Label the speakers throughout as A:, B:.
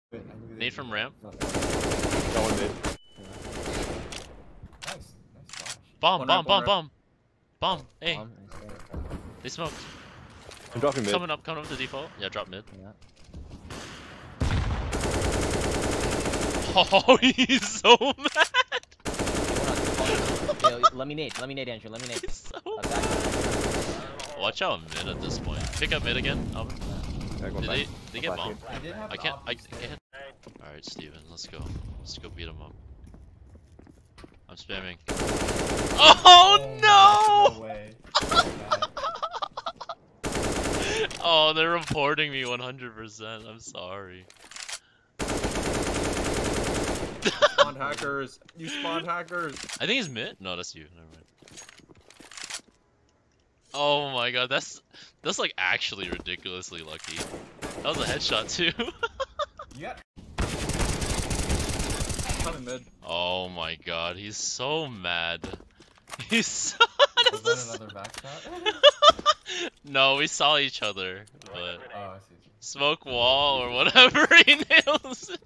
A: Nade from ramp.
B: Going mid.
C: Nice flash.
A: Bomb,
D: One
A: bomb,
D: ramp,
A: bomb,
D: one
A: bomb. Bomb. Hey,
B: Bomb.
A: they smoked.
B: I'm dropping mid.
A: Coming up to default. Yeah, drop mid.
B: Yeah.
A: Oh, he's so mad.
B: Yo, let me nade, Andrew, let me nade.
A: He's so
B: Back.
A: Watch out mid at this point. Pick up mid again.
B: Yeah, going
A: Did
B: back.
A: they get bomb?
C: I did have
A: I
C: the
A: can't.
C: optics there.
A: Alright, Steven, let's go. Let's go beat him up. I'm spamming. Oh no!
C: No way.
A: Oh, they're reporting me 100%. I'm sorry.
D: Spawned hackers. You spawned hackers.
A: I think he's mid. No, that's you. Never mind. Oh my god, that's like actually ridiculously lucky. That was a headshot too.
C: You got
D: Coming mid.
A: Oh my god, he's so mad. He's so
C: was that another back shot?
A: No, we saw each other, but
C: Oh, I see.
A: smoke wall or whatever he nails it.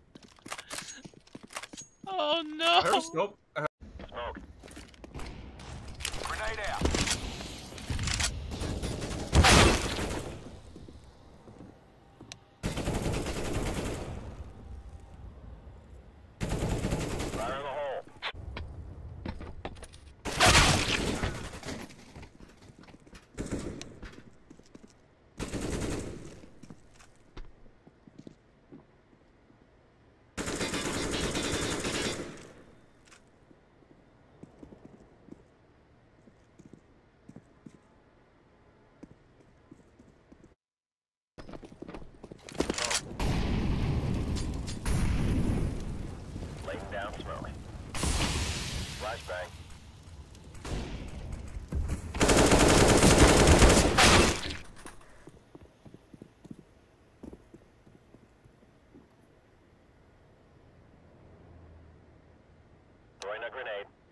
A: Oh
D: I heard a
A: no.
D: scope.
E: Smoke. Grenade out. Fire in the hole. Laying down smoke. Flashbang. Throwing a grenade.